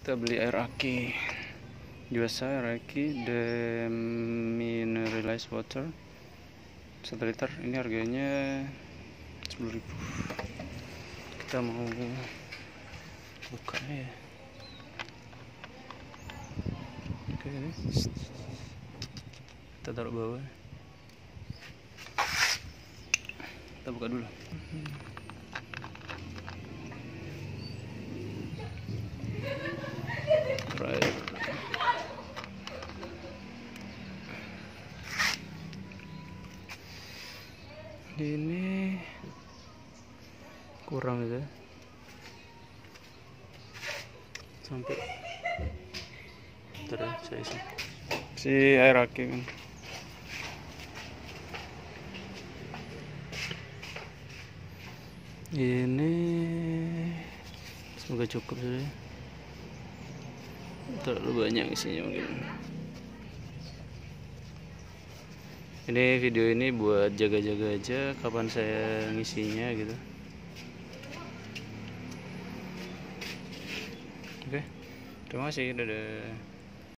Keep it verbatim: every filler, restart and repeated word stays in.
Kita beli air aki biasa, air aki demineralized water satu liter. Ini harganya sepuluh ribu. Kita mau bukanya ya. Oke, ini kita taruh bawah. Kita buka dulu. Right. Ini kurang gitu, sampai terus saya isi si air aki kan. Ini semoga cukup sudah. Terlalu banyak isinya mungkin. Ini video ini buat jaga-jaga aja kapan saya ngisinya gitu. Oke, terima kasih, dadah.